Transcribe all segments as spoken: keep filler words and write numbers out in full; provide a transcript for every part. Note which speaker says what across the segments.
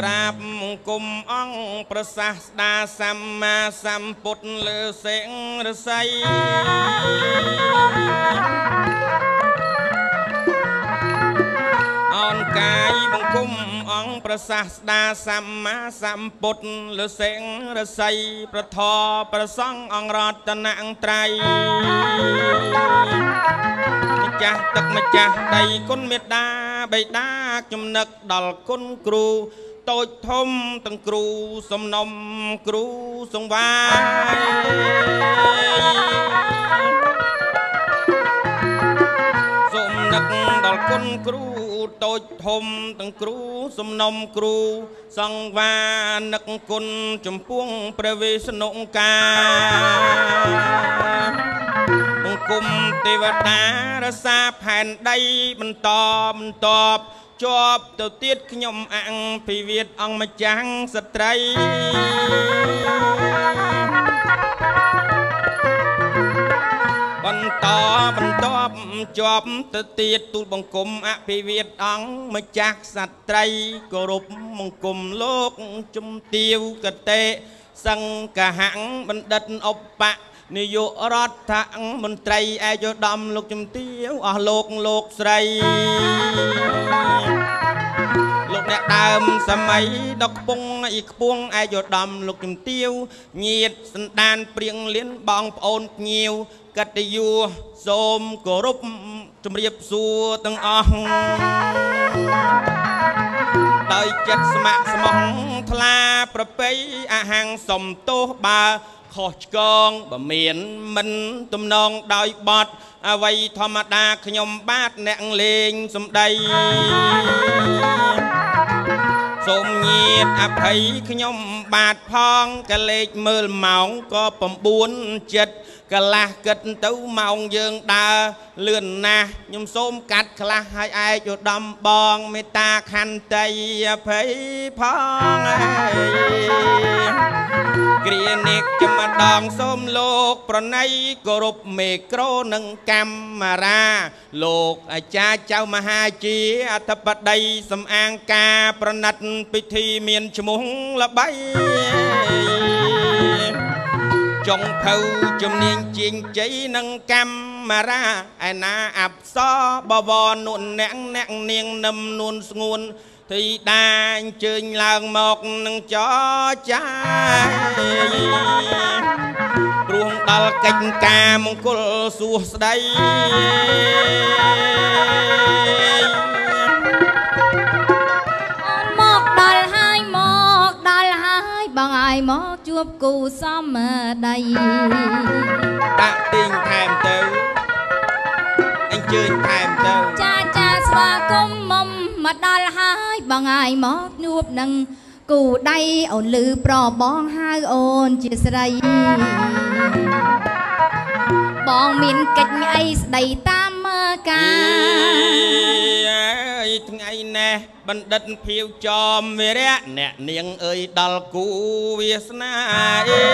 Speaker 1: ក្រាបមង្គមអង្គប្រសាស្តាសម្មាសម្ពុទ្ធលើសេងរស័យអនកាយបង្គំអង្គប្រសាស្តាសម្មាសម្ពុទ្ធលើសេងរស័យប្រធរប្រសង់អង្គរតនត្រ័យម្ចាស់ទឹកម្ចាស់ដីគុណមេត្តាបិតាចំណឹកដល់គុណគ្រូតូចធំទាំងគ្រូសំណុំគ្រូសង្វាយសូមនឹកដល់គុណគ្រូតូចធំទាំងគ្រូសំណុំគ្រូសង្វានឹកគុណចំពោះព្រះវិស្ណុកាបង្គំទេវតារសាផែនដីបន្តបន្តជាប់ទៅទៀតខ្ញុំអង្គភិវិតអង្គម្ចាស់ស្ត្រីបន្តបន្តជាប់ទៅទៀតទូលបង្គំអភិវិតអង្គម្ចាស់ស្ត្រីគោរពបង្គំលោកជំទាវកតេសង្កហៈបណ្ឌិតឧបៈនាយករដ្ឋមន្ត្រីឯកឧត្តមលោកជំទាវអស់លោកលោកស្រីលោកអ្នកដើមសម័យដកខ្ពង់អ៊ីខ្ពង់ឯកឧត្តមលោកជំទាវញាតិសន្តានព្រៀងលៀនបងប្អូនភ្ញៀវកតញ្ញូសូមគោរពជំរាបសួរទាំងអស់ដោយចិត្តស្ម័គ្រស្មោះថ្លាប្រពៃអហង្សសំទោសបើខុសឆ្គងបើមានមិនទំនងដោយបត់អ្វីធម្មតាខ្ញុំបាទអ្នកលេងសំដីសូមញាតអភ័យខ្ញុំបាទផងកលេចមើលម៉ោងក៏៩ចិត្តកន្លះគិតទៅម៉ោងយើងដើរលឿនណាស់ខ្ញុំសូមកាត់ខ្លះឲ្យឯកឧត្តមបងមេត្តាខន្តីអភ័យផងអើយគ្រានេះចំម្ដងសូមលោកប្រណីគោរពមេក្រូនិងកាមេរ៉ាលោកអាចារ្យចៅមហាជាអធិបតីសំអាងការប្រណិតពិធីមានឈ្មោះល្បីចុងភៅជំនាញជាងជ័យនិងកាមេរ៉ាឯណាអប្សរបវរនួនអ្នកអ្នកនាងនឹមនួនស្ងួនធីតាអញ្ជើញឡើងមកនឹងចចាយព្រោះដល់កិច្ចការមង្គលសួស្ដី
Speaker 2: មកដល់ហើយមកដល់ហើយបងឲ្យមកជួបគូសមដី
Speaker 1: ដាក់ទីងថែមទៅអញ្ជើញថែមទៅ
Speaker 2: ចាចាស្វាគមន៍មុំមកដល់ហើយបងឲ្យមកជួបនឹងគូដៃអូនលឺប្របងហៅអូនជាស្រីបងមានកិច្ចអីស្ដីតាមមើលការ
Speaker 1: អីថ្ងៃនេះបណ្ឌិតភៀវចំវិរៈអ្នកនាងអើយដល់គូវាសនាអេ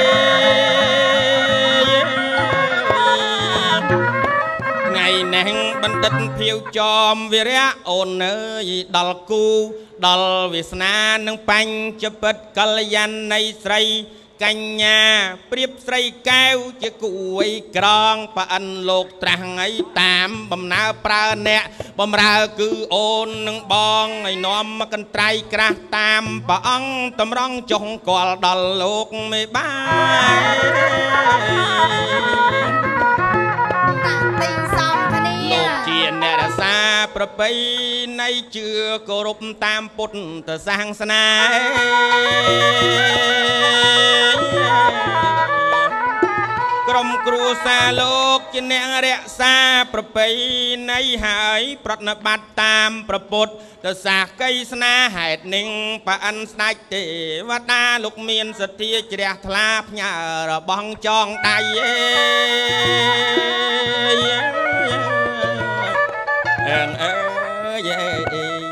Speaker 1: ថ្ងៃនេះបណ្ឌិតភៀវចំវិរៈអូនអើយដល់គូដល់វាសនានឹងបញ្ចពិតកល្យាណីស្រីកញ្ញាព្រៀបស្រីកែវជាគួយក្រងប៉អិនលោកត្រាស់ថ្ងៃតាមបំណើប្រើអ្នកបំរើគឺអូននឹងបងឲ្យនាំមកកន្ត្រៃក្រាស់តាមព្រះអង្គតម្រង់ចុងគាល់ដល់លោកមេបាយ
Speaker 2: តាទីសំគ្នា
Speaker 1: លោកជាអ្នករក្សាប្រពៃណីជឿគោរពតាមពុទ្ធសាសនាក្រុមគ្រួសារលោកជាអ្នករក្សាប្រពៃណីហើយប្រតិបត្តិតាមព្រះពុទ្ធសាសកៃស្នាហេតុនឹងប៉អិនស្ដេចទេវតាលោកមានសទ្ធាជ្រះថ្លាផ្ញើរបស់ចងដៃអេអើអើយ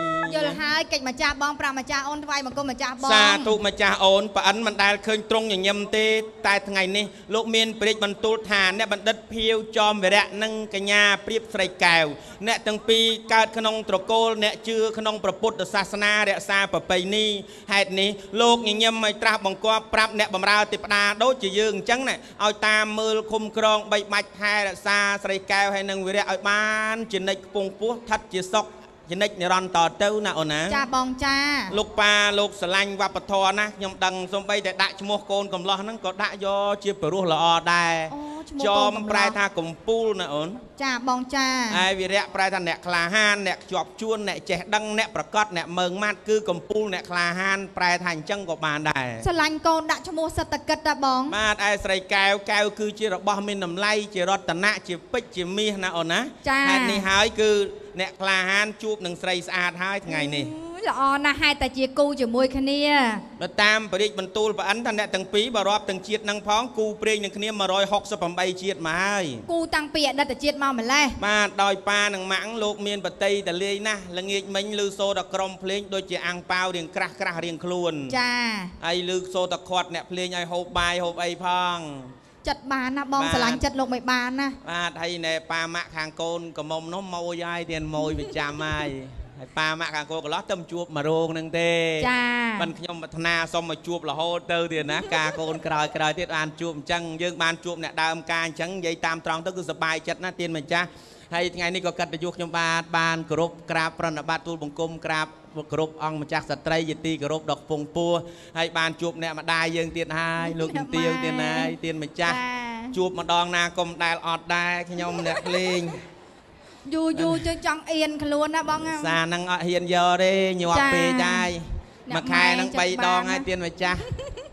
Speaker 2: hai kịch mà cha bong pra mà cha ôn vai mà cô mà cha bong
Speaker 1: សាធុម្ចាស់អូនប៉ិនមិនដែលឃើញត្រង់ញញឹមទេតែថ្ងៃនេះលោកមានព្រះរាជបន្ទូលថាអ្នកបណ្ឌិតភៀវចោមវីរៈនិងកញ្ញាព្រៀបស្រីកែវអ្នកទាំងពីរកើតក្នុងត្រកូលអ្នកជឿក្នុងព្រះពុទ្ធសាសនារក្សាប្រពៃណីហេតុនេះលោកញញឹមឲ្យត្រាស់បង្គាប់ប្រាប់អ្នកបម្រើទេវតាដូចជាយើងអញ្ចឹងណាឲ្យតាមមើលឃុំក្រងបីបាច់ថែរក្សាស្រីកែវហើយនិងវីរៈឲ្យបានជានិច្ចខ្ពង់ពោះស្ថិតជាសុខជានិច្ចនិរន្តរ៍តទៅណាអូនណាចាបងចាលោកប៉ាលោកស្រឡាញ់វប្បធម៌ណាខ្ញុំដឹងសំបីតែដាក់ឈ្មោះកូនកំលោះហ្នឹងក៏ដាក់យកជាព្រោះល្អដែរចោមប្រែថាកំពូលណាអូនចាបងចាហើយវីរៈប្រែថាអ្នកក្លាហានអ្នកជាប់ជួនអ្នកចេះដឹងអ្នកប្រកបអ្នកមើងម៉ាត់គឺកំពូលអ្នកក្លាហានប្រែថាអញ្ចឹងក៏បានដែរស្រឡាញ់កូនដាក់ឈ្មោះសតកិត្តតាបងបាទឯស្រីកែវកែវគឺជារបស់មានតម្លៃជារតនៈជាពេជ្រជាមាសណាអូនណាហេតុនេះហើយគឺអ្នកក្លាហានជួបនឹងស្រីស្អាតហើយថ្ងៃនេះល្អណាស់ហេតុតែជាគូជាមួយគ្នាបើតាមបរិយាបន្ទូលប្អិនថាអ្នកទាំងពីរបើរាប់ទាំងជាតិនឹងផងគូព្រេងនឹងគ្នាមួយរយហុកសិបប្រាំជាតិមកហើយគូតាំងពីអតីតជាតិមកម្លេះបាទដោយប៉ានិងម៉ាក់លោកមានបតីតលាយណាស់ល្ងាចមិញឮសូរតែក្រុមភ្លេងដូចជាអាំងប៉ាវរៀងក្រាស់ក្រាស់រៀងខ្លួនចាហើយឮសូរតែខាត់អ្នកភ្លេងឲ្យហូបបាយហូបអីផងចិត្តបានណាបងស្រឡាញ់ចិត្តលោកមិនបានណាបាទហើយណែប៉ាម៉ាក់ខាងកូនកមុំនោះម៉ួយហើយទៀតម៉ួយប្រចាំហើយហើយប៉ាម៉ាក់ខាងកូនកន្លោះទៅជួបមករោងនឹងទេចាមិនខ្ញុំប្រាថ្នាសុំមកជួបរហូតទៅទៀតណាការកូនក្រោយក្រោយទៀតបានជួបអញ្ចឹងយើងបានជួបអ្នកដើមការអញ្ចឹងនិយាយតាមត្រង់ទៅគឺសប្បាយចិត្តណាទៀនម្ចាស់ហើយថ្ងៃនេះក៏កាត់ទៅយុខ្ញុំបានបានគោរពក្រាបប្រណិប័តទូលបង្គំក្រាបគោរពអង្គម្ចាស់ស្ត្រីយទីគោរពដល់ខ្ពង់ពោះហើយបានជួបអ្នកម្ដាយយើងទៀតហើយលោកជំទាវទៀតហើយទៀនម្ចាស់ជួបម្ដងណាកុំដែលអត់ដែរខ្ញុំអ្នកភ្លេងយូយូជើចង់អៀនខ្លួនណាបងសាហ្នឹងអត់ហ៊ានយកទេញាប់ពេកដែរមួយខែហ្នឹងបីដងហើយទៀនម្ចាស់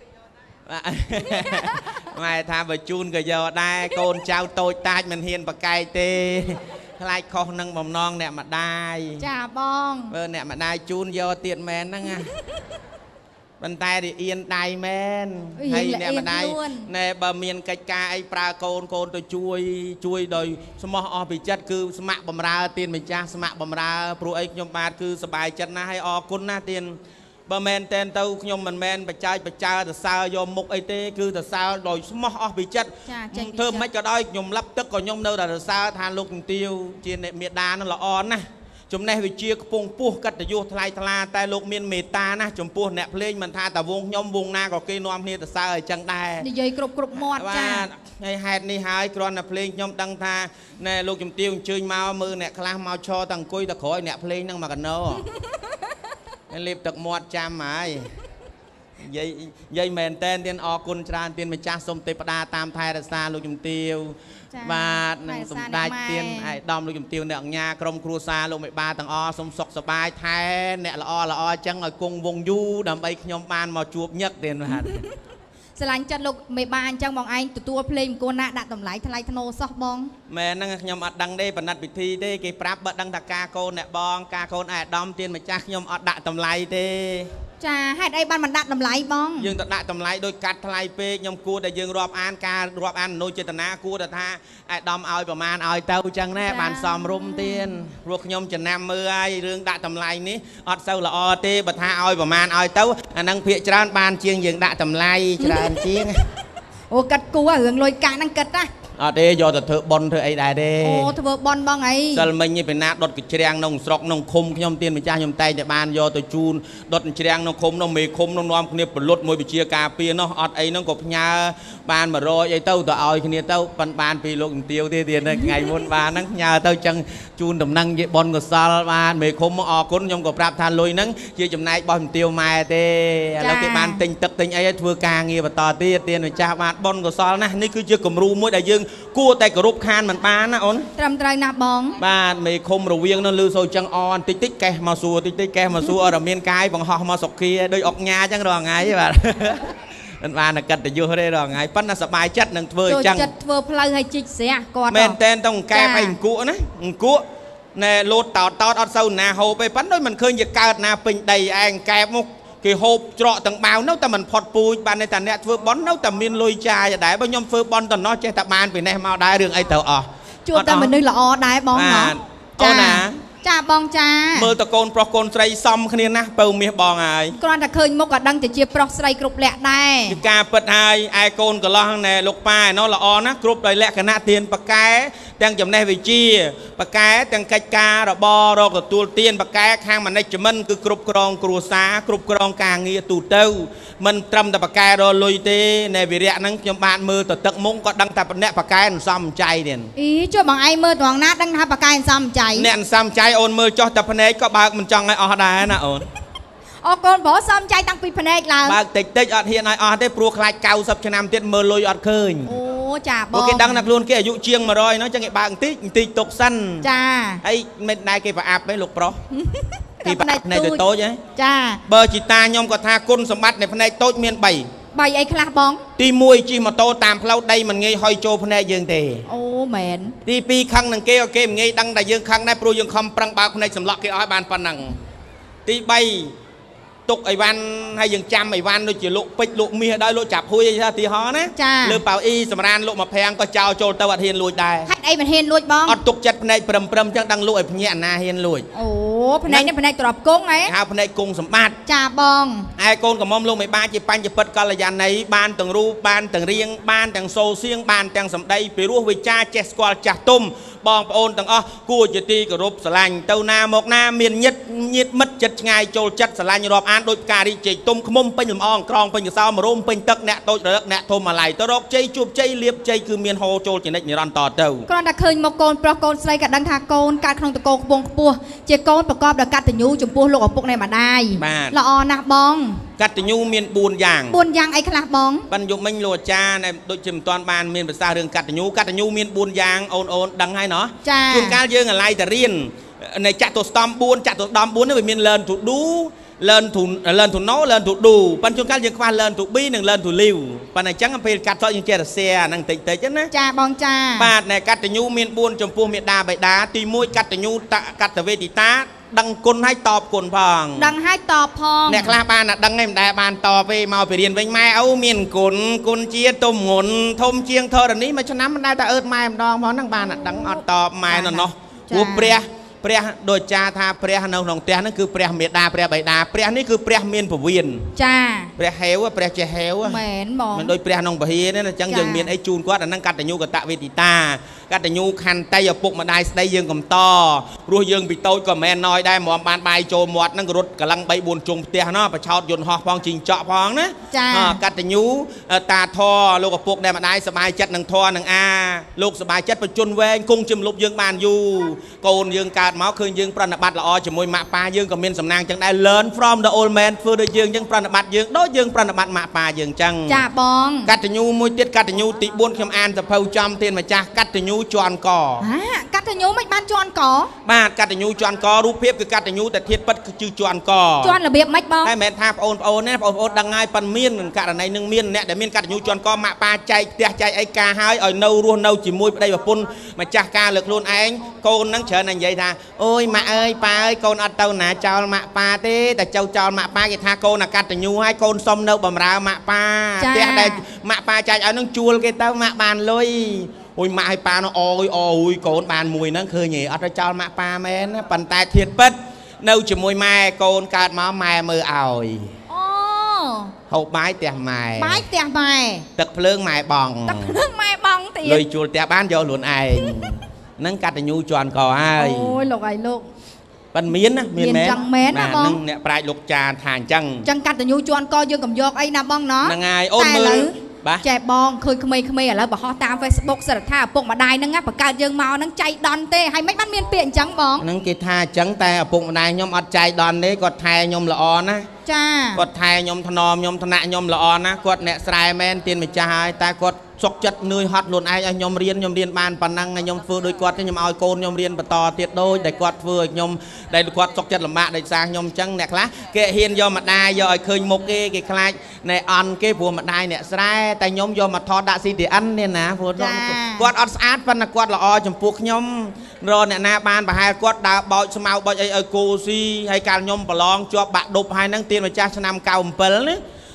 Speaker 1: ម៉ែថាបើជូនក៏យកដែរកូនចៅតូចតាចមិនហ៊ានប្រកែកទេខ្លាចខុសនឹងបំណងអ្នកម្ដាយចាបងបើអ្នកម្ដាយជូនយកទៀតមែនហ្នឹងណាប៉ុន្តែរៀនដៃមែនហើយអ្នកម្ដាយណែបើមានកិច្ចការអីប្រើកូនកូនទៅជួយជួយដោយស្មោះអស់ពីចិត្តគឺស្ម័គ្របំរើទៀនម្ចាស់ស្ម័គ្របំរើព្រោះអីខ្ញុំបាទគឺសប្បាយចិត្តណាស់ហើយអរគុណណាស់ទៀនបើមែនតែនទៅខ្ញុំមិនមែនបច្ចាយបច្ចាទៅសើយកមុខអីទេគឺទៅសើដោយស្មោះអស់ពីចិត្តធ្វើមិនក៏ដោយខ្ញុំឡាប់ទឹកក៏ខ្ញុំនៅតែទៅសើថាលោកជំទាវជាអ្នកមេដានឹងល្អណាស់ចំណេះវិជាខ្ពង់ពោះកតញ្ញុថ្លៃថ្លាតែលោកមានមេត្តាណាស់ចំពោះអ្នកភ្លេងមិនថាតែវងខ្ញុំវងណាក៏គេនាំគ្នាទៅសើអញ្ចឹងដែរនិយាយគ្រប់គ្រប់មាត់ចាហើយហេតុនេះហើយគ្រាន់តែភ្លេងខ្ញុំដឹងថាណែលោកជំទាវអញ្ជើញមកមើលអ្នកខ្លះមកឈរតែអង្គុយតែក្រោយអ្នកភ្លេងហ្នឹងមកកណោលេបទឹកមាត់ចាំហើយនិយាយនិយាយមែនតែនទៀនអរគុណច្រើនទៀនម្ចាស់សូមទេវតាតាមថែរក្សាលោកជំទាវបាទនឹងសម្ដេចទៀនឯកឧត្តមលោកជំទាវអ្នកអញ្ញាក្រុមគ្រួសារលោកមេបាទាំងអស់សូមសុខសប្បាយថែអ្នកល្អល្អអញ្ចឹងឲ្យគង់វងយូរដើម្បីខ្ញុំបានមកជួបញឹកទៀនបាទស្រឡាញ់ចិត្តលោកមេបាអញ្ចឹងបងឯងទទួលភ្លេងអង្គណាដាក់តម្លៃថ្លៃធ្នូសោះបងមែនហ្នឹងខ្ញុំអត់ដឹងទេបណ្ឌិតពិធីទេគេប្រាប់បើដឹងថាការកូនអ្នកបងការកូនឯកឧត្តមទៀនម្ចាស់ខ្ញុំអត់ដាក់តម្លៃទេចាហេតុអីបានមិនដាក់តម្លៃបងយើងទៅដាក់តម្លៃដោយកាត់ថ្លៃពេកខ្ញុំគួរតែយើងរាប់អានការរាប់អាននោចេតនាគួរតែថាឯកឧត្តមឲ្យប្រមាណឲ្យទៅអញ្ចឹងណាបានសមរម្យទៀនព្រោះខ្ញុំចំណាំមើលហើយរឿងដាក់តម្លៃនេះអត់សូវល្អទេបើថាឲ្យប្រមាណឲ្យទៅអាហ្នឹងភាកច្រើនបានជាងយើងដាក់តម្លៃច្រើនជាងអូកាត់គួររឿងលុយកាក់ហ្នឹងកាត់ណាអត់ទេយកទៅធ្វើប៉ុនធ្វើអីដែរទេអូធ្វើប៉ុនបងអីសិលមិញនេះពីណាដុតកជ្រាំងក្នុងស្រុកក្នុងឃុំខ្ញុំទៀនម្ចាស់ខ្ញុំតែងតែបានយកទៅជូនដុតជ្រាំងក្នុងឃុំនោះមេឃុំនោះនាំគ្នាប្រលុតមួយវិជាការពារនោះអត់អីនោះក៏ផ្ញើបានមួយរយអីទៅទៅឲ្យគ្នាទៅប៉ិនបានពីលោកជំទាវទេទៀតថ្ងៃមុនបានហ្នឹងផ្ញើទៅចឹងជូនដំណឹងជាប៉ុនកុសលបានមេឃុំមកអរគុណខ្ញុំក៏ប្រាប់ថាលុយហ្នឹងជាចំណែករបស់ជំទាវម៉ែទេឥឡូវគេបានទិញទឹកទិញអីឲ្យធ្វើការងារបន្តទៀតទៀនម្ចាស់បានប៉ុនកុសលណាស់នេះគឺជាគំរូមួយដែលយើងគួរតែគោរពខានមិនបានណាអូនត្រឹមត្រូវណាស់បងបាទមេឃុំរវាងនោះលឺសូរចឹងអបន្តិចតិចកេះមកសួរតិចតិចកេះមកសួរអត់មានកាយបង្ហោះមកសុខាដោយអុកញ៉ាចឹងរាល់ថ្ងៃបាទមិនបានតែកិត្តិយសទេរាល់ថ្ងៃប៉ុន្តែសប្បាយចិត្តនឹងធ្វើអញ្ចឹងចិត្តធ្វើផ្លូវឲ្យជីកស្រះគាត់មែនតែនទៅកែបអីអង្គក់ណាអង្គក់ណែលោតតោតតោតអត់សូវណាហូបទេប៉ុន្តែដូចមិនឃើញជាកើតណាពេញដីឯងកែបមកគេហូបច្រកទាំងបាវនៅតែមិនផុតពូជបានតែអ្នកធ្វើបន់នៅតែមានលុយចាយដែរបើខ្ញុំធ្វើបន់តំណោះចេះតែបានពីនេះមកដែររឿងអីទៅអស់ជួបតែមនុស្សល្អដែរបងហ៎អូនណា
Speaker 2: ចាបងចា
Speaker 1: មើលតកូនប្រុសកូនស្រីសំគ្នាណាពៅមាសបងហើយ
Speaker 2: គ្រាន់តែឃើញមុខក៏ដឹងតែជាប្រុសស្រីគ្រប់លក្ខដែរ
Speaker 1: គឺការពិតហើយឯកូនកន្លោះណែលោកប៉ែណោះល្អណាស់គ្រប់ដោយលក្ខណៈទានបកែទាំងចំណេះវិជ្ជាបកែទាំងកិច្ចការរបររកទទួលទានបកែខាង management គឺគ្រប់គ្រងគ្រួសារគ្រប់គ្រងការងារទូទៅមិនត្រឹមតែបកែរលុយទេណែវិរៈហ្នឹងខ្ញុំបានមើលទៅទឹកមុំក៏ដឹងតែអ្នកបកែអន្សំចៃទៀត
Speaker 2: អីចុះបងឯងមើលត្រង់ណាដឹងថាបកែអន្សំចៃ
Speaker 1: អ្នកអន្សំចៃអូនមើលចុះតែភ្នែកក៏បើកមិនចង់ឲ្យអស់ដែរណាអូន
Speaker 2: អូកូនប្រុសសំចៃតាំងពីភ្នែកឡើង
Speaker 1: បើកតិចតិចអត់ហ៊ានឲ្យអស់ទេព្រោះខ្លាច九十ឆ្នាំទៀតមើលលុយអត់ឃើញ
Speaker 2: អូចាបង
Speaker 1: គេដឹងថាខ្លួនគេអាយុជាងmột trămហ្នឹងចឹងគេបើកបន្តិចបន្តិចទុកសិន
Speaker 2: ចា
Speaker 1: ហើយមិនដែរគេប្រអាប់ទេលោកប្រុសពីផ្នែកតូចតូចហ៎
Speaker 2: ចា
Speaker 1: បើជីតាខ្ញុំក៏ថាគុណសម្បត្តិនៃផ្នែកតូចមាន3
Speaker 2: 3អីខ្លះបង
Speaker 1: ទី1ជិះម៉ូតូតាមផ្លូវដីមិនងាយហុយចូលផ្នែកយើងទេ
Speaker 2: អូមែន
Speaker 1: ទី2ខឹងនឹងគេក៏គេមិនងាយដឹងតែយើងខឹងដែរព្រោះយើងខំប្រឹងបើកផ្នែកសម្លក់គេឲ្យបានប៉ុណ្ណឹងទី3ទុកអីវ៉ាន់ហើយយើងចាំអីវ៉ាន់ដូចជាលក់ពេជ្រលក់មាសដល់លក់ចាប់ហួយអីថាទីហោណាលើប៉ៅអ៊ីសម្រានលក់មកប្រាំងក៏ចោលចូលទៅអត់ហ៊ានលួចដែរ
Speaker 2: ហេតុអីមិនហ៊ានលួចបង
Speaker 1: អត់ទុកចិត្តផ្នែកព្រឹមព្រឹមចឹងដឹងលក់ឲ្យភ្ញាក់អាណាហ៊ានលួច
Speaker 2: អូផ្នែកនេះផ្នែកទ្របគង់ហ៎
Speaker 1: ហៅផ្នែកគង់សម្បត្តិ
Speaker 2: ចាបង
Speaker 1: ឯកូនកំមុំលោកមេបាជាបញ្ញពិតកល្យាណីបានទាំងរូបបានទាំងរៀងបានទាំងសូរសៀងបានទាំងសម្ដីពីរោះវិចារចេះស្គាល់ចាស់ទុំបងប្អូនទាំងអស់គួរជាទីគោរពស្រឡាញ់ទៅណាមកណាមានញាតិញាតិមិត្តចិត្តឆ្ងាយចូលចិត្តស្រឡាញ់រាប់អានដោយការរីកជ័យទុំខ្មុំពេញលំអងក្រងពេញកសោមរោមពេញទឹកអ្នកតូចរលឹកអ្នកធំអាឡ័យទៅរកជ័យជួបជ័យលៀបជ័យគឺមានហូរចូលចនិចនិរន្តរទៅ
Speaker 2: គ្រាន់តែឃើញមកកូនប្រុសកូនស្រីក៏ដឹងថាកូនកើតក្នុងតកូលខ្ពងខ្ពស់ជាកូនប្រកបដោយកតញ្ញូចំពោះលោកឪពុកនៃម្ដាយល្អណាស់បង
Speaker 1: កតញ្ញូមាន4យ៉ាង
Speaker 2: 4យ៉ាងអីខ្លះបង
Speaker 1: ប៉ិនយប់មិញលោកអាចារ្យដូចជាមិនទាន់បានមានប្រសាសន៍រឿងកតញ្ញូកតញ្ញូមាន4យ៉ាងអូនអូនដឹងហើយណោះជួនកាលយើងអាឡ័យតែរៀនในចតុស្តម្ភ4ចតុស្តម្ភ4នេះវាមាន learn to do learn to learn to know learn to do ប៉ុន្តែជួនកាលយើងខ្វះ learn to be និង learn to live ប៉ុន្តែអញ្ចឹងពេលកាត់សក់យើងចេះតែ share ហ្នឹងតិចតិចណា
Speaker 2: ចាបងចា
Speaker 1: បាទនៃកតញ្ញូមាន4ចំពោះមេដាបិតាទី1កតញ្ញូតកតវេទិតាដឹងគុណឲ្យតបគុណផង
Speaker 2: ដឹងឲ្យតបផង
Speaker 1: អ្នកខ្លះបានតែដឹងឯងមិនដែលបានតបទេមកពីរៀនវិញម៉ែអូមានគុណគុណជាទុំងុនធំជាងធរណីមួយឆ្នាំមិនដែលតែអើតម៉ែម្ដងផងហ្នឹងបានតែដឹងអត់តបម៉ែណោះព្រោះព្រះព្រះដោយចាថាព្រះនៅក្នុងផ្ទះហ្នឹងគឺព្រះមេដាព្រះបិតាព្រះនេះគឺព្រះមានពវៀន
Speaker 2: ចា
Speaker 1: ព្រះហេវព្រះចេះហេវ
Speaker 2: មែនបង
Speaker 1: មិនដូចព្រះក្នុងពហិទេអញ្ចឹងយើងមានអីជូនគាត់អាហ្នឹងកតញ្ញូកតវេទិតាកតញ្ញូខន្តីឪពុកម្ដាយស្ដីយើងកំតព្រោះយើងពីតូចក៏មិនមែនណយដែរមកបានបាយចូលមាត់ហ្នឹងក៏រត់កលឹង3 4ជុំផ្ទះណោះបឆោតយន្តហោះផងជីងចក់ផងណាកតញ្ញូតាធរលោកឪពុកដែលម្ដាយសบายចិត្តនឹងធរនឹងអាលោកសบายចិត្តបញ្ជន់វែងគង់ជំលប់យើងបានយូរកូនយើងកើតមកឃើញយើងប្រណិប័តល្អជាមួយម៉ាក់ប៉ាយើងក៏មានសំណាងចឹងដែរ learn from the old man ធ្វើដូចយើងចឹងប្រណិប័តយើងដូចយើងប្រណិប័តម៉ាក់ប៉ាយើងចឹង
Speaker 2: ចាបង
Speaker 1: កតញ្ញូមួយទៀតកតញ្ញូទី4ខ្ញុំអានសភៅចំទានម្ចាស់កតញ្ញូជាន់ក
Speaker 2: ហាកតញ្ញូមិនបានជាន់ក
Speaker 1: បាទកតញ្ញូជាន់ករូបភាពគឺកតញ្ញូតែធាតុពិតគឺជាជាន់ក
Speaker 2: ជាន់របៀបម៉េចបង
Speaker 1: តែមិនមែនថាបងប្អូនណាបងប្អូនដឹងហើយប៉ិនមានករណីនឹងមានអ្នកដែលមានកតញ្ញូជាន់កម៉ាក់ប៉ាចែកផ្ទះចែកអីការហើយឲ្យនៅរស់នៅជាមួយប្តីប្រពន្ធម្ចាស់ការលើខ្លួនឯងកូននឹងច្រើនតែនិយាយថាអូយម៉ាក់អើយប៉ាអើយកូនអត់ទៅណាចោលម៉ាក់ប៉ាទេតែចៅចោលម៉ាក់ប៉ាគេថាកូនអកតញ្ញូហើយកូនសុំនៅបំរើម៉ាក់ប៉ាផ្ទះដែលម៉ាក់ប៉ាចែកឲ្យនឹងជួលគេទៅម៉ាក់បានលុយអូយម៉ាក់ឲ្យប៉ានោះអើយអើយកូនបានមួយហ្នឹងឃើញហីអត់ទៅចោលម៉ាក់ប៉ាមែនប៉ុន្តែធាតុពិតនៅជាមួយម៉ែកូនកើតមកម៉ែមើលឲ្យ
Speaker 2: អូ
Speaker 1: ហូបបាយផ្ទះម៉ែ
Speaker 2: បាយផ្ទះម៉ែ
Speaker 1: ទឹកភ្លើងម៉ែបង
Speaker 2: ទឹកភ្លើងម៉ែបងទៀត
Speaker 1: លុយជួលផ្ទះបានយកខ្លួនឯងហ្នឹងកតញ្ញូជាន់កហើយ
Speaker 2: អូយលោកឯងលោក
Speaker 1: ប៉ិនមានណាមានមែន
Speaker 2: ចឹងមែនណាបង
Speaker 1: នឹងអ្នកប្រាជ្ញលោកចាថាអញ្ចឹង
Speaker 2: ចឹងកតញ្ញូជាន់កយើងកំយកអីណាបងណោះ
Speaker 1: ហ្នឹងហើយអូនមើល
Speaker 2: បាទចែបងឃើញក្មេងៗឥឡូវបោះតាម Facebook សិតថាឪពុកម្ដាយហ្នឹងបង្កើតយើងមកហ្នឹងចៃដន្យទេហើយមិនបានមានពាក្យអញ្ចឹងបង
Speaker 1: ហ្នឹងគេថាអញ្ចឹងតែឪពុកម្ដាយខ្ញុំអត់ចៃដន្យទេគាត់ថែខ្ញុំល្អណាស់
Speaker 2: ចា
Speaker 1: គាត់ថែខ្ញុំថ្នមខ្ញុំថ្នាក់ខ្ញុំល្អណាស់គាត់អ្នកស្រែមែនទានម្ចាស់ហើយតែគាត់សុកចិត្តនឿយហត់ខ្លួនឯងឲ្យខ្ញុំរៀនខ្ញុំរៀនបានប៉ុណ្ណឹងខ្ញុំធ្វើដូចគាត់ខ្ញុំឲ្យកូនខ្ញុំរៀនបន្តទៀតដូចដែលគាត់ធ្វើឲ្យខ្ញុំដែលគាត់សុកចិត្តលំបាកដោយសារខ្ញុំអញ្ចឹងអ្នកខ្លះគេហ៊ានយកម្ដាយយកឲ្យឃើញមុខគេគេខ្លាចណែអន់គេព្រោះម្ដាយអ្នកស្រែតែខ្ញុំយកមកថតដាក់ ซี ที เอ็น នេះណាព្រោះគាត់អត់ស្អាតប៉ុន្តែគាត់ល្អចំពោះខ្ញុំរកអ្នកណាបានប្រហែលគាត់ដើរបោចស្មៅបោចអីឲ្យគូស៊ីហើយកាលខ្ញុំប្រឡងជាប់បាក់ដប់ហើយហ្នឹងទានម្ចាស់ឆ្នាំเก้าสิบเจ็ดណា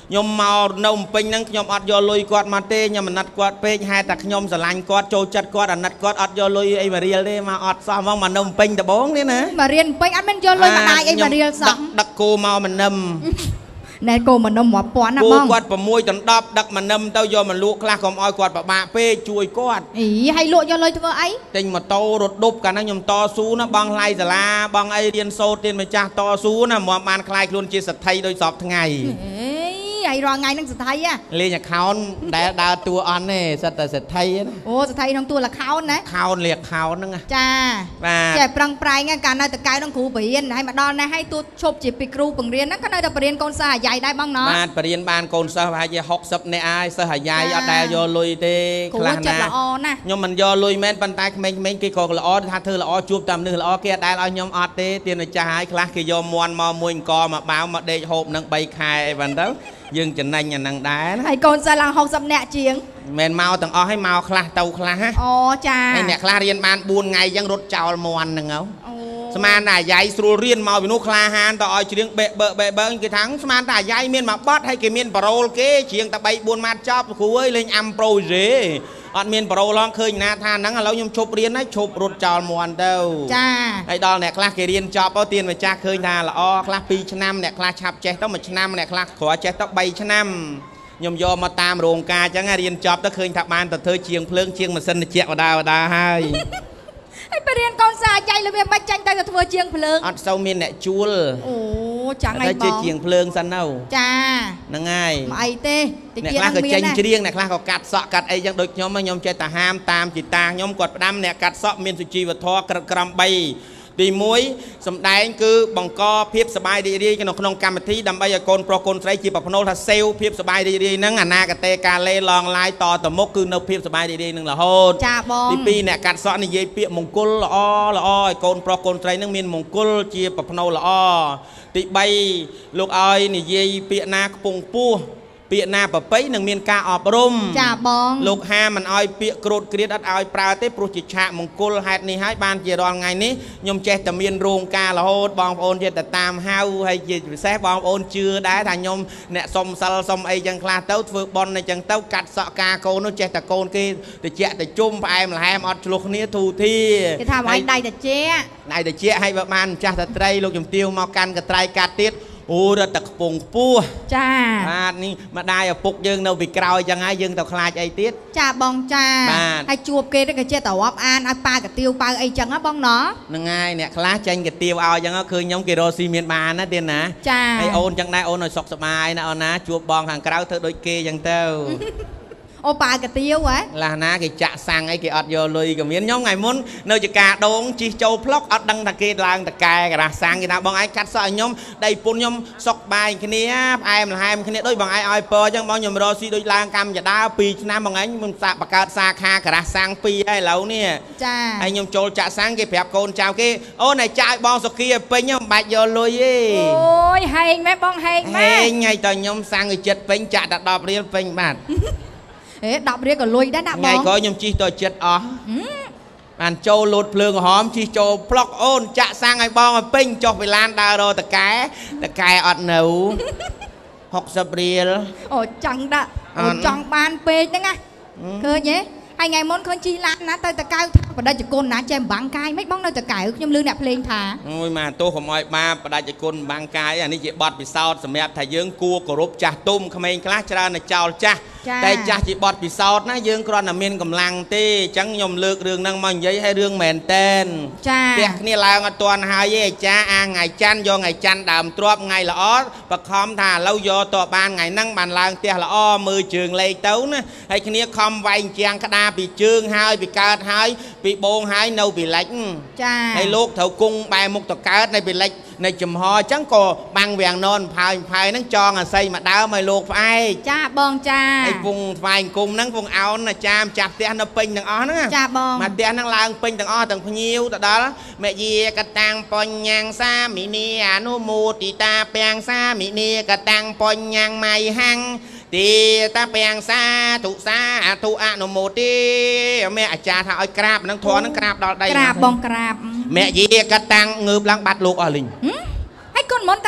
Speaker 1: ញោមមកនៅពេញហ្នឹងខ្ញុំអត់យកលុយគាត់មកទេខ្ញុំអាណិតគាត់ពេកហេតុតែខ្ញុំស្រឡាញ់គាត់ចូលចិត្តគាត់អាណិតគាត់អត់យកលុយអីមករៀលទេមកអត់សោះហ្មងមកនៅពេញដបងនេះណា
Speaker 2: មករៀនពេញអត់មានយកលុយមកដាយអីមករៀលសោះ
Speaker 1: ដឹកគោមកម្នឹម
Speaker 2: ណែគោម្នឹមរាប់ពាន់ណាបង
Speaker 1: គាត់ប្រមួយដណ្ដប់ដឹកម្នឹមទៅយកមកលក់ខ្លះកុំឲ្យគាត់ពិបាកពេកជួយគាត់
Speaker 2: អីឲ្យលក់យកលុយធ្វើអី
Speaker 1: ទិញម៉ូតូរត់ដប់កាលហ្នឹងខ្ញុំតស៊ូណាបងថ្លៃសាលាបងអីរៀនសូត្រទៀនម្ចាស់តស៊ូណាមកបានខ្លាយខ្លួនជាសទ្ធិដោយសពថ្ងៃ
Speaker 2: អីរាល់ថ្ងៃហ្នឹងសទ្ធិ
Speaker 1: លេង account ដែលដើរតួអន់ទេសិតតែសទ្ធិ
Speaker 2: អូសទ្ធិក្នុងតួ account ណា
Speaker 1: account លេ account ហ្នឹង
Speaker 2: ចា
Speaker 1: បាទ
Speaker 2: ចេះប្រឹងប្រែងកាលនៅតកៅក្នុងគ្រូបរៀនហើយមកដល់ណាឲ្យទួឈប់ជាពីគ្រូបង្រៀនហ្នឹងក៏នៅតែបរៀនកូនសិស្សអាយ៉ៃដែរបងណោះ
Speaker 1: បាទបរៀនបានកូនសិស្សប្រហែលជាហុកសិបនាក់ហើយសិស្សអាយ៉ៃអត់ដែលយកលុយទេ
Speaker 2: ខ្លះណាល្អណាស់
Speaker 1: ខ្ញុំមិនយកលុយមែនប៉ុន្តែក្មេងៗគេក៏ល្អថាធ្វើល្អជួបតាមមនុស្សល្អគេអត់ដែលឲ្យខ្ញុំអត់ទេទៀនម្ចាស់ហើយខ្លះគេយកមន់មកមួយអង្គមកបាវមកដេកហូបនឹងបីខែអីបានទៅយើងចំណេញអានឹងដែរ
Speaker 2: ហើយកូនសិស្សឡើងហុកសិបនាក់ជាង
Speaker 1: មិនមកទាំងអស់ឲ្យមកខ្លះទៅខ្លះហ៎
Speaker 2: អូចា
Speaker 1: ហើយអ្នកខ្លះរៀនបានបួនថ្ងៃអញ្ចឹងរត់ចោលមន់ហ្នឹងអូស្មានតែអាយ៉ៃស្រួលរៀនមកពីនោះក្លាហានទៅឲ្យច្រៀងបេបើបេបើគេថាស្មានតែអាយ៉ៃមានមកបត់ហើយគេមានប៉ារ៉ូលគេច្រៀងតែបីបួនម៉ាត់ចប់គ្រូអើយលេងអាំប្រូហ្សេអត់មានប៉ារ៉ូលឡងឃើញណាថាហ្នឹងឥឡូវខ្ញុំឈប់រៀនហើយឈប់រត់ចោលមន់ទៅ
Speaker 2: ចា
Speaker 1: ហើយដល់អ្នកខ្លះគេរៀនចប់ទៅទៀនម្ចាស់ឃើញថាល្អខ្លះពីរឆ្នាំអ្នកខ្លះឆាប់ចេះទៅមួយឆ្នាំអ្នកខ្លះគ្រាន់ចេះទៅបីឆ្នាំខ្ញុំយកមកតាមរោងការអញ្ចឹងរៀនចប់ទៅឃើញថាបានទៅធ្វើជាងភ្លើងជាងម៉ាស៊ីនត្រជាក់បដាបដាហើយ
Speaker 2: ហើយបរៀនកូនសាចៃលើវាមិនចាញ់ទៅធ្វើជាងភ្លើង
Speaker 1: អត់សូវមានអ្នកជួល
Speaker 2: អូចាំឯងបង
Speaker 1: ទៅជាជាងភ្លើងសិនទៅ
Speaker 2: ចា
Speaker 1: ហ្នឹងហើយ
Speaker 2: មិនអីទេ
Speaker 1: អ្នកខ្លះក៏ចេញច្រៀងអ្នកខ្លះក៏កាត់សក់កាត់អីចឹងដូចខ្ញុំខ្ញុំចេះតែហាមតាមជីតាខ្ញុំគាត់ផ្ដាំអ្នកកាត់សក់មានសុជីវធម៌ក្រិតក្រំបីទីមួយសម្ដែងគឺបង្កភាពសប្បាយរីករាយក្នុងក្នុងកម្មវិធីដើម្បីឲ្យកូនប្រុសកូនស្រីជាប្រភ្នូលថាសេវភាពសប្បាយរីករាយហ្នឹងអនាគតការលេឡងឡាយតទៅមុខគឺនៅភាពសប្បាយរីករាយនឹងរហូត
Speaker 2: ចាបង
Speaker 1: ទីពីរអ្នកកាត់សក់និយាយពាក្យមង្គលល្អល្អឲ្យកូនប្រុសកូនស្រីហ្នឹងមានមង្គលជាប្រភ្នូលល្អទីបីលោកឲ្យនិយាយពាក្យណាខ្ពង់ពោះពាក្យណាប្រពៃនឹងមានការអប់រំ
Speaker 2: ចាបង
Speaker 1: លោកហាមិនឲ្យពាក្យក្រូតក្រៀតអត់ឲ្យប្រើទេព្រោះជាឆាកមង្គលហេតុនេះហើយបានជារាល់ថ្ងៃនេះខ្ញុំចេះតែមានរោងការរហូតបងប្អូនចេះតែតាមហៅហើយជាពិសេសបងប្អូនជឿដែរថាខ្ញុំអ្នកសុំសិលសុំអីចឹងខ្លះទៅធ្វើបន់អីចឹងទៅកាត់សក់ការកូននោះចេះតែកូនគេតិចតិជុំផ្អែមល្ហែមអត់ឆ្លោះគ្នាធូធា
Speaker 2: គេថាឲ្យដៃតិច
Speaker 1: ដៃតិចឲ្យបើបានម្ចាស់តត្រីលោកជំទាវមកកាន់កត្រៃកាត់ទៀតអូរត់តែខ្ពងខ្ពស់
Speaker 2: ចា
Speaker 1: បាទនេះម្ដាយឪពុកយើងនៅពីក្រោយចឹងហើយយើងទៅខ្លាចអីទៀត
Speaker 2: ចាបងចាហើយជួបគេទៅគេចេះតែរាប់អានឲ្យប៉ាកាទៀវប៉ៅអីចឹងហ៎បងណោះ
Speaker 1: ហ្នឹងហើយអ្នកខ្លះចេញកាទៀវឲ្យចឹងឃើញខ្ញុំគេរកស៊ីមានបានណាទៀតណា
Speaker 2: ចា
Speaker 1: ហើយអូនចឹងដែរអូនឲ្យសុខសប្បាយណាអូនណាជួបបងខាងក្រៅធ្វើដូចគេចឹងទៅ
Speaker 2: អូប៉ាកាទៀវហ៎
Speaker 1: ឡាណាគេចាក់សាំងអីគេអត់យកលុយក៏មានខ្ញុំថ្ងៃមុននៅចកាដងជីចូលផ្លុកអត់ដឹងថាគេឡើងតកែការ៉ាសាំងគេថាបងឯងកាត់សក់ឲ្យខ្ញុំដៃពុនខ្ញុំសុកបាយគ្នាផ្អែមល្ហែមគ្នាដូចបងឯងឲ្យពរអញ្ចឹងបងខ្ញុំរកស៊ីដូចឡើងកម្មចដាពីរឆ្នាំបងឯងមិនសាកបង្កើតសាខាការ៉ាសាំងពីរហើយឥឡូវនេះ
Speaker 2: ចា
Speaker 1: ហើយខ្ញុំចូលចាក់សាំងគេប្រាប់កូនចៅគេអូនឯងចាយបងសុគីឲ្យពេញមិនបាច់យកលុយទេ
Speaker 2: អូយហែងម៉ែបងហែងម៉ែ
Speaker 1: ហែងហើយតើខ្ញុំសាំងឲ្យចិត្តពេញចាក់តែដប់រៀលពេញបាទ
Speaker 2: អេដប់រៀលក៏លុយដែរណាបង
Speaker 1: ថ្ងៃក្រោយខ្ញុំជិះទៅចិត្តអស់បានចូលលោតភ្លើងក្រហមជិះចូលផ្លុកអូនចាក់សាំងឲ្យបងឲ្យពេញចុះពីឡានដើររកតកែតកែអត់នៅហុកសិបរៀល
Speaker 2: អូចង់ដាក់អូចង់បានពេកហ្នឹងណាឃើញទេហើយថ្ងៃមុនឃើញជិះឡានណាទៅតកៅថាបដិជគុណណាចេះបាំងកាយមិនបងនៅតកៅខ្ញុំលឺអ្នកភ្លេងថា
Speaker 1: អូយមកទោះកុំឲ្យបាបបដិជគុណបាំងកាយអានេះជាបទពិសោធន៍សម្រាប់ថាយើងគួរគោរពចាស់ទុំក្មេងខ្លះច្រើនតែចោលចាស់តែចាស់ជាបទពិសោធន៍ណាយើងគ្រាន់តែមានកម្លាំងទេអញ្ចឹងខ្ញុំលើករឿងហ្នឹងមកនិយាយឲ្យរឿងមែនតែន
Speaker 2: ចា
Speaker 1: ផ្ទះគ្នាឡើងអត់ទាន់ហើយទេអាចារ្យអាថ្ងៃច័ន្ទយកថ្ងៃច័ន្ទដើមទ្របថ្ងៃល្អបខំថាឥឡូវយកតបានថ្ងៃហ្នឹងបានឡើងផ្ទះល្អមើលជើងលេខទៅណាហើយគ្នាខំវាយជាងក្តារពីជើងហើយពីកើតហើយពីបងហើយនៅពីលិច
Speaker 2: ចា
Speaker 1: ហើយលោកត្រូវគង់បែរមុខទៅកើតនៅពីលិចនៅចំហអញ្ចឹងក៏បាំងវាំងននផើយផើយហ្នឹងចងអាស័យមកដើមឲ្យលោកផ្អែក
Speaker 2: ចាបងចា
Speaker 1: ហើយពងថ្វាយគុំហ្នឹងពងអោនអាចារ្យចាស់ផ្ទះនៅពេញទាំងអស់ហ្នឹង
Speaker 2: ចាបង
Speaker 1: មកផ្ទះហ្នឹងឡើងពេញទាំងអស់ទាំងភ្ញៀវទៅដល់មេយាកតាំងបញ្ញាំងសាមីនីអនុមោទិតាពាំងសាមីនីកតាំងបញ្ញាំងម៉ៃហាំងទីតាពាំងសាទុសាទុអនុមោទិមេអាចារ្យថាឲ្យក្រាបហ្នឹងធរហ្នឹងក្រាបដល់ដៃ
Speaker 2: ក្រាបបងក្រាប
Speaker 1: មេយាកតាំងងើបឡើងបាត់លោកអស់លីង
Speaker 2: ហើយកូនមុនទៅណា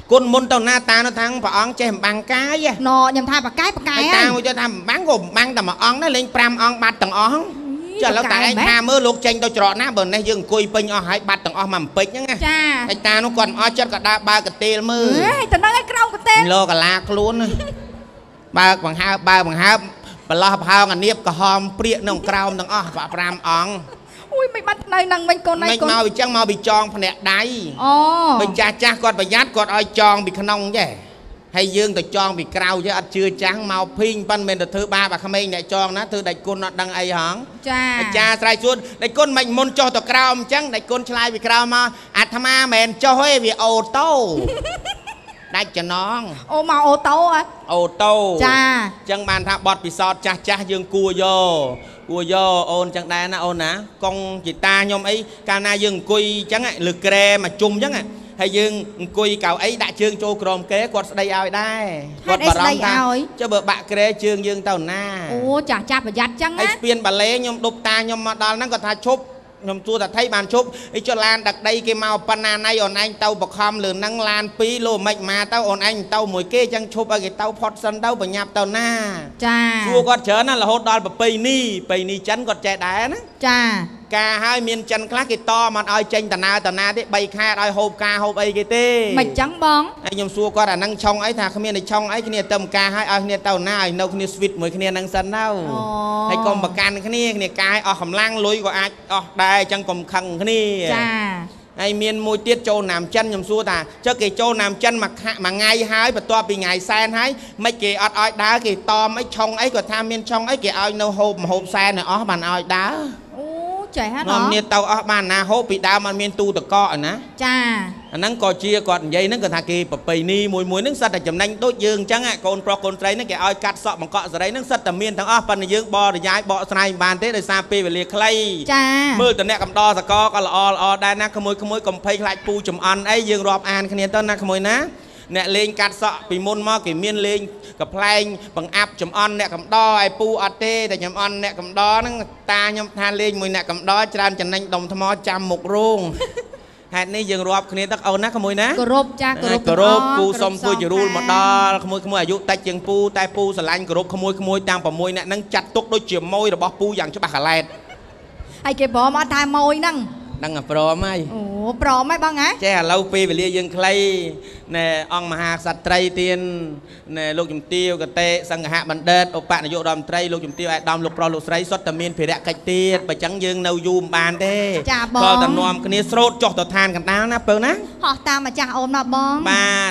Speaker 1: គុណមុនទៅណាតានៅທາງព្រះអង្គចេះបាំងកាយណ
Speaker 2: ៎ខ្ញុំថាបកាយបកាយ
Speaker 1: តាមួយទៅថាបាំងក៏បាំងតែមួយអង្គដែរលេងប្រាំអង្គបាត់ទាំងអស់ចុះឥឡូវតែឯងថាមើលលោកចេញទៅច្រកណាបើនេះយើងអង្គុយពេញអស់ហើយបាត់ទាំងអស់មកពេជ្រហ្នឹងណា
Speaker 2: ចា
Speaker 1: ហើយតានោះគាត់មិនអស់ចិត្តក៏ដើរបើកកតេលមើល
Speaker 2: ហេទៅនឹងឲ្យក្រោមកតេល
Speaker 1: លោកកាឡាខ្លួនបើកបង្ហើបបើកបង្ហើបប្រឡោះប្រហោងអានៀបក្រហមព្រាកក្នុងក្រោមទាំងអស់ប្រាំអង្គ
Speaker 2: អូយមិនបាត់នៅនឹងវិញកូនឯង
Speaker 1: កូនមកពីចឹងមកពីចងភ្នាក់ដៃ
Speaker 2: អូ
Speaker 1: វិញចាស់ចាស់គាត់ប្រយ័ត្នគាត់ឲ្យចងពីក្នុងចេះហើយយើងទៅចងពីក្រៅចេះអត់ជឿចាំងមកភីងប៉ិនមិនទៅធ្វើបាបអាក្មេងអ្នកចងណាធ្វើដាច់គុណអត់ដឹងអីហង
Speaker 2: ចា
Speaker 1: អាចារ្យស្រ័យសួរដាច់គុណមិនមុនចុះទៅក្រោមអញ្ចឹងដាច់គុណឆ្លើយពីក្រោមមកអាត្មាមិនមែនចុះទេវាអូតូដាច់ចំណង
Speaker 2: អូមកអូតូហ៎
Speaker 1: អូតូ
Speaker 2: ចា
Speaker 1: អញ្ចឹងបានថាបត់ពិសោធន៍ចាស់ចាស់យើងគួរយកគួរយកអូនចឹងដែរណាអូនណាកងជីតាខ្ញុំអីកាលណាយើងអង្គុយអញ្ចឹងលើក្រែមកជុំអញ្ចឹងហើយយើងអង្គុយកៅអីដាក់ជើងចូលក្រោមគេគាត់ស្ដីឲ្យដែរ
Speaker 2: គាត់បារម្ភថា
Speaker 1: ចុះបើបាក់ក្រែជើងយើងទៅណា
Speaker 2: អូចាស់ចាស់ប្រយ័ត្នចឹងណា
Speaker 1: ហើយស្ពានបាឡេខ្ញុំដប់តាខ្ញុំមកដល់ហ្នឹងគាត់ថាឈប់ខ្ញុំទួតាថៃបានឈប់អីចុះឡានដឹកដីគេមកប៉ុណ្ណាណៃអូនឯងទៅបខំលើហ្នឹងឡានពីរលោមិនមកទៅអូនឯងទៅមួយគេចឹងឈប់ឲ្យគេទៅផុតសិនទៅបញ្ញាប់ទៅណា
Speaker 2: ចា
Speaker 1: សួរគាត់ច្រើនណារហូតដល់ប្រពៃនេះប្រពៃនេះចិនគាត់ចេះដែរណា
Speaker 2: ចា
Speaker 1: ការហើយមានចិនខ្លះគេតមកឲ្យចេញតាណាតាណាទេបីខែឲ្យហូបការហូបអីគេទេ
Speaker 2: មិនចឹងបង
Speaker 1: ហើយខ្ញុំសួរគាត់អាហ្នឹងឆុងអីថាគ្មានតែឆុងអីគ្នាទៅការឲ្យឲ្យគ្នាទៅណាឲ្យនៅគ្នាស្វីតមួយគ្នាហ្នឹងសិនទៅហើយកុំប្រកាន់គ្នាគ្នាកាយអស់កម្លាំងលុយក៏អាចអស់ដែរអញ្ចឹងកុំខឹងគ្នា
Speaker 2: ចា
Speaker 1: ហើយមានមួយទៀតចូលណាមចិនខ្ញុំសួរថាចុះគេចូលណាមចិនមួយមួយថ្ងៃហើយបន្ទាប់ពីថ្ងៃសែនហើយមិនគេអត់ឲ្យដើរគេតមអីឆុងអីគាត់ថាមានឆុងអីគេឲ្យនៅហូបមហូបសែនឲ្យអស់បានឲ្យដើរ
Speaker 2: ចេះហ៎
Speaker 1: នាំគ្នាទៅអស់បានណាហូបពីដើមมันមានទូតកកណា
Speaker 2: ចា
Speaker 1: អាហ្នឹងក៏ជាគាត់និយាយហ្នឹងគាត់ថាគេប្រពៃណីមួយមួយហ្នឹងសិតតែចំណេញដូចយើងអញ្ចឹងកូនប្រុសកូនស្រីហ្នឹងគេឲ្យកាត់សក់បង្កក់សេរីហ្នឹងសិតតែមានទាំងអស់ប៉ុន្តែយើងបរិយាយបកស្រាយមិនបានទេដោយសារពេលវេលាខ្លី
Speaker 2: ចា
Speaker 1: មើលតអ្នកកំដរសកក៏ល្អល្អដែរណាក្មួយក្មួយកំភៃខ្លាចពូចំអន់អីយើងរាប់អានគ្នាទៅណាក្មួយណាអ្នកលេងកាត់សក់ពីមុនមកគេមានលេងកំ ប្លែងបង្អាប់ចំអន់អ្នកកំដរឲ្យពូអត់ទេតែចំអន់អ្នកកំដរហ្នឹងតាខ្ញុំថាលេងមួយអ្នកកំដរច្រើនចំណេញដុំថ្មចាំមុខរោងហេតុនេះយើងរាប់គ្នាទឹកអូនណាក្មួយណា
Speaker 2: គោរពចាគោរព
Speaker 1: គោរពពូសុំធ្វើជារូលមកដល់ក្មួយក្មួយអាយុតិចជាងពូតែពូស្រឡាញ់គោរពក្មួយក្មួយតាំង៦អ្នកហ្នឹងចាត់ទុកដូចជាម៉ួយរបស់ពូយ៉ាងច្បាស់កឡែត
Speaker 2: ហើយគេព្រមអត់ថាម៉ួយហ្នឹង
Speaker 1: ដឹងតែព្រមហើយ
Speaker 2: អូព្រមហើយបងហ៎
Speaker 1: ចេះឥឡូវពេលវេលាយើងខ្លីណែអង្គមហាក្សត្រីទានណែលោកជំទាវកតេសង្ឃៈបណ្ឌិតឧបនាយករដ្ឋមន្ត្រីលោកជំទាវឯកឧត្តមលោកប្រុសលោកស្រីសុទ្ធតែមានភារកិច្ចទៀតបើចឹងយើងនៅយូរមិនបានទេ
Speaker 2: ក៏
Speaker 1: តែនាំគ្នាស្រោតចុះទៅឋានកណ្ដាលណាពើណា
Speaker 2: ហោះតាមម្ចាស់អូនមកបង
Speaker 1: បាទ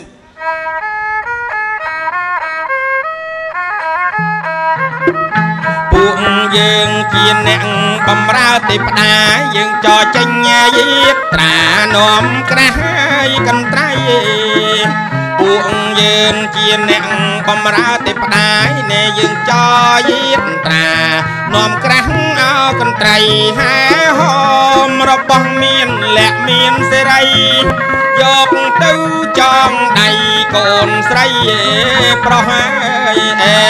Speaker 1: ពួកយើងជាអ្នកបំរើទេវតាយើងចោចេញយាយត្រានាំក្រាស់កន្ត្រៃពួកយើងជាអ្នកបំរើទេវតាណែយើងចោយាយត្រានាំក្រាស់អោកន្ត្រៃហែហមរបស់មានលក្ខមានសេរីយកទៅចងដៃកូនស្រីប្រុសហើយអេ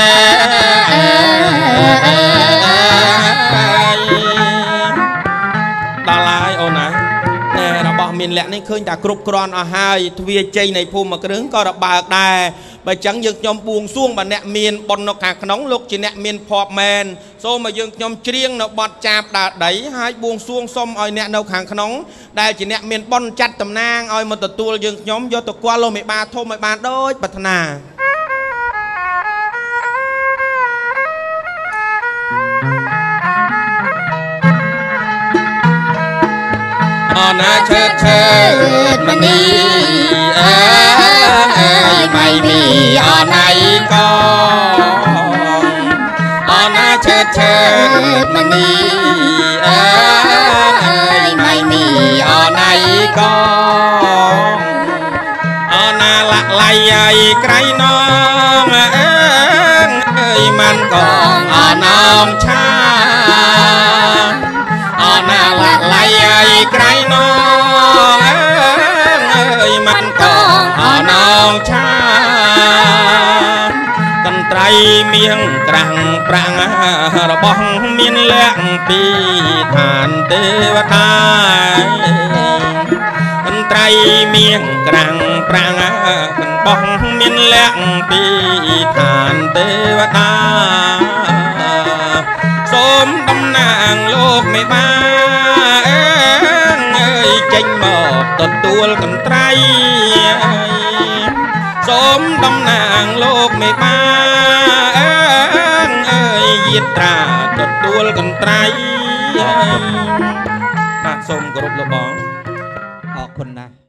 Speaker 1: ដល់ហើយអូនណាតែរបស់មានលក្ខនេះឃើញតែគ្រប់គ្រាន់អស់ហើយទ្វាជ័យនៃភូមិគ្រឿងក៏របើកដែរបើចឹងយើងខ្ញុំបួងសួងបើអ្នកមានបុណ្យនៅខាងក្នុងលោកជាអ្នកមានភ័ព្វមែនសូមឲ្យយើងខ្ញុំច្រៀងនៅបទចាបដើរដីហើយបួងសួងសុំឲ្យអ្នកនៅខាងក្នុងដែលជាអ្នកមានបុណ្យចាត់តំណាងឲ្យមកទទួលយើងខ្ញុំយកទៅគាល់លោកមេបាធំឲ្យបានដូចប្រាថ្នាអណាឈើឈើមនីអើយមិនមីអណៃកអណាឈើឈើមនីអើយមិនមីអណៃកអណាលាក់ឡៃឲ្យក្រៃនងអើយមិនកងអណងឆាអណាលាក់ឡៃឲ្យក្រៃនងអើយមិនកងអណងឆាកន្ត្រៃមៀងក្រាំងប្រាំងរបស់មានលក្ខពីឋានទេវតាកន្ត្រៃមៀងក្រាំងប្រាំងខាងបោះមានលក្ខពីឋានទេវតាសូមតំណាងលោកមេបាអើយចេញមកទទួលកន្ត្រៃសូមតំណាងលោកមេបាអើយយាត្រាទទួលកន្ត្រៃបាទសូមគោរពលោកបងអរគុណណាស់